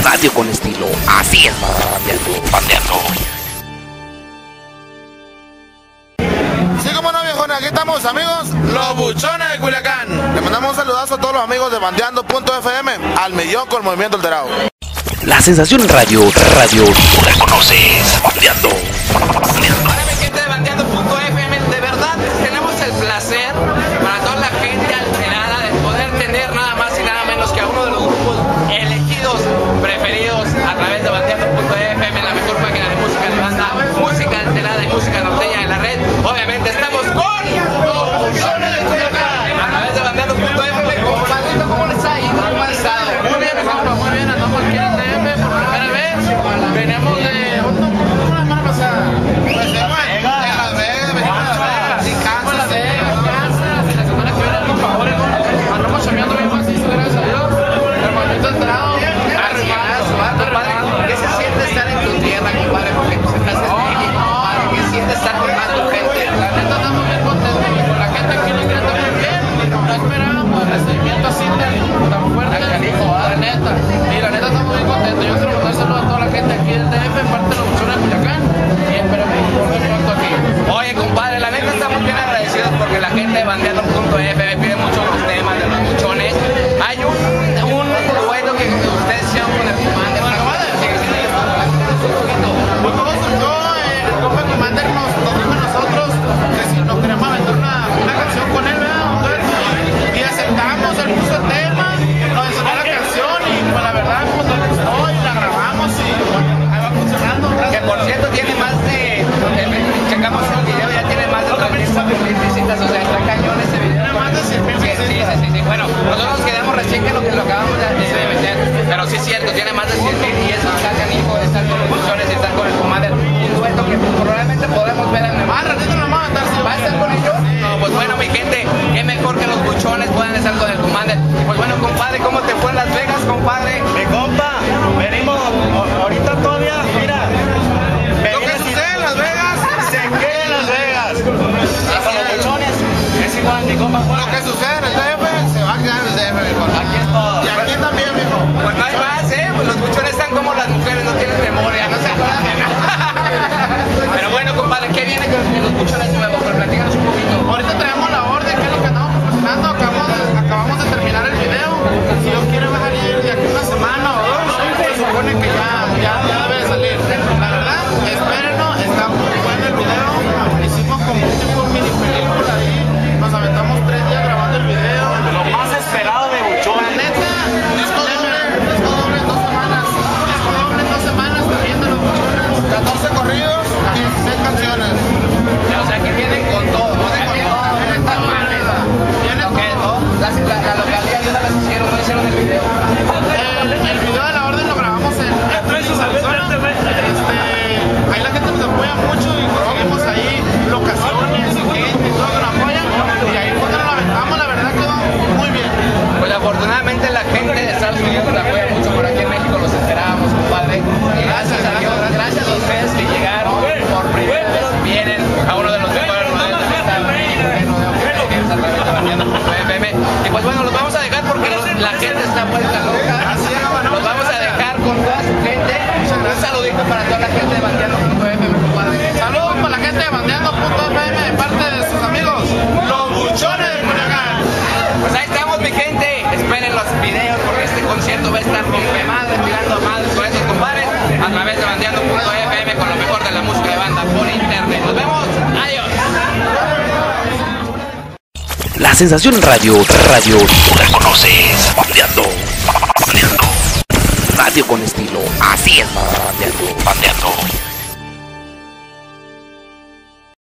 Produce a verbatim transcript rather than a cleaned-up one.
Radio con estilo, así es, bandeando, bandeando. Sí, como no, viejones, aquí estamos, amigos, los buchones de Culiacán. Le mandamos un saludazo a todos los amigos de bandeando punto efe eme, al millón con Movimiento Alterado. La sensación radio, radio, tú la conoces, bandeando, bandeando. Para mi gente de bandeando punto efe eme, de verdad tenemos el placer para toda la gente alterada de poder tener nada más y nada menos que a uno de los grupos elegidos, preferidos a través de bandeando punto efe eme, la mejor página de música de banda, música alterada y música norteña de la red. Obviamente estamos con los buchones de Culiacán a través de bandeando punto efe eme. Compadrito, ¿cómo les ha ido? ¿Cómo les ha ido? Muy bien, ejemplo, muy bien, andamos aquí en el D F por primera vez. Venimos de una semana pasada. Pues de Las Vegas, venimos de Las Vegas, en Kansas, Kansas. La semana que viene por favor, andamos chambeando bien macizo, gracias a Dios. Hermanito entrado, arrimado, compadre. ¿Qué se siente estar en tu tierra, compadre? Porque tú estás en México, compadre. ¿Qué se siente estar con más tu gente? La neta estamos bien contentos, con la gente aquí nos trata muy bien. No esperábamos el recibimiento así tan, tan fuerte, la neta. Y la neta estamos bien contentos. Yo quiero mandar saludos a toda la gente aquí del D F, en parte de los buchones de Culiacán. Y esperamos volver pronto aquí. Oye, compadre, la neta estamos bien agradecidos porque la gente de bandeando punto efe eme pide mucho los temas de los buchones. Hay un, un dueto que ustedes hicieron con el Commander. Bueno, Commander, pues todo surgió, el compa Commander nos, nos dijo a nosotros que si nos queríamos aventar una, una canción con él, ¿verdad? Un dueto. Y aceptamos, él puso el tema, nos enseñó la canción y pues la verdad pues nos gustó y la grabamos y bueno, ahí va funcionando. Que por cierto tiene más de, checamos el video, ya tiene más de tres mil visitas, o sea, está cañón ese video. Tiene más de cien mil visitas. Sí, sí, sí, bueno, nosotros quedamos recién que lo que lo acabamos de, de meter, pero sí es cierto, tiene más de cien mil y eso está canijo de estar con los buchones y estar con el Commander. Un dueto que probablemente podemos ver en el mar. Ratito nos vamos a estar, ¿va a estar con ellos? No, pues bueno, mi gente, qué mejor que los buchones puedan estar con el Commander. Pues bueno, compadre, ¿cómo te fue en Las Vegas, compadre? Mi compa, venimos ahorita todavía, mira. Lo que sucede en Las Vegas Se queda en Las Vegas. Con los buchones es igual, mi compa. Lo que sucede en el D F se va a quedar en el D F, mijo. Aquí es todo. Y aquí también, mijo. Pues no hay más, ¿eh? Pues los buchones están como las mujeres, no tienen memoria, no se acuerdan de nada. Pero bueno, compadre, ¿qué viene con los buchones nuevos? Pues platícanos un poquito. Ahorita traemos la orden, que es lo que estamos proporcionando. Acabamos de, acabamos de terminar el video. Si Dios quiere va a salir de aquí una semana o dos. Se supone que ya, ya, ya debe de salir. La verdad, espérenlo, está muy bueno el video. Hicimos como un tipo mini película ahí. Nos aventamos tres días grabando el video. Lo más esperado de La buchones. neta, disco doble, disco doble en dos semanas. Disco doble en dos semanas, también de los buchones. catorce corridos, dieciséis canciones. O sea, que vienen con todo, ¿no? Viene con todo, viene esta manera. Viene Ok, ¿no? La, la, la localidad, ¿dónde las hicieron? ¿Dónde hicieron el video? El, el video de la orden lo grabamos en Arizona. Este, ahí la gente nos apoya mucho y conseguimos ahí locaciones y gente y todo que nos apoyan. Y ahí fue que nos la aventamos, la verdad quedó muy bien. Pues afortunadamente la gente de Estados Unidos nos apoya mucho por aquí en México, los esperábamos, compadre. Y gracias a Dios, gracias a ustedes que llegaron por primera vez, vienen a uno de los mejores rodeos de esta México, que es a través de bandeando punto efe eme. Y pues bueno, los vamos a dejar porque los, la gente está vuelta loca. Los vamos a dejar con toda su gente. Un saludito para toda la gente de bandeando punto efe eme, compadre. Saludos para la gente de bandeando punto efe eme de parte de sus amigos, los buchones de Culiacán. Pues ahí estamos, mi gente. Esperen los videos porque este concierto va a estar con madre, tirando madres con estos compadres a través de bandeando punto efe eme con lo mejor de la música de banda por internet. Nos vemos. Adiós. La sensación radio, radio, tú la conoces, bandeando, bandeando. Radio con estilo, así es, bandeando, bandeando.